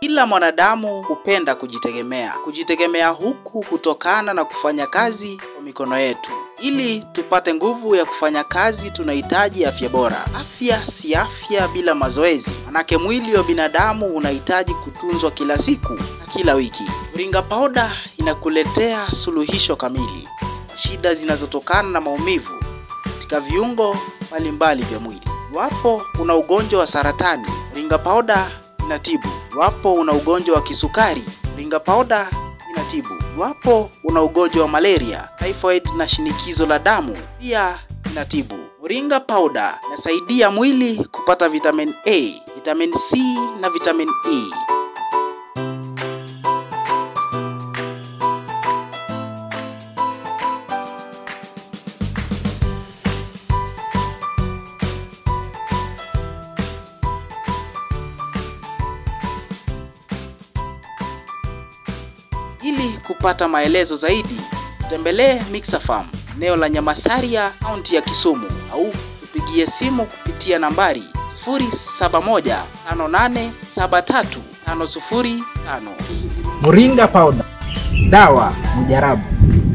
Kila mwanadamu hupenda kujitegemea. Kujitegemea huku kutokana na kufanya kazi kwa mikono yetu. Ili tupate nguvu ya kufanya kazi tunahitaji afya bora. Afya si afya bila mazoezi. Manake mwili wa binadamu unahitaji kutunzwa kila siku na kila wiki. Moringa powder inakuletea suluhisho kamili. Shida zinazotokana na maumivu katika viungo mbalimbali vya mwili. Iwapo una ugonjwa wa saratani, moringa powder inatibu. Iwapo una ugonjwa wa kisukari, moringa powder inatibu. Iwapo una ugonjwa wa malaria, typhoid na shinikizo la damu, pia inatibu. Moringa powder inasaidia mwili kupata vitamin A, vitamin C na vitamin E. Ili kupata maelezo zaidi, tembelee Mixer Farm, eneo la Nyamasaria, kaunti ya Kisumu, au tupigie simu kupitia nambari 0715873505. Moringa powder, dawa mujarabu.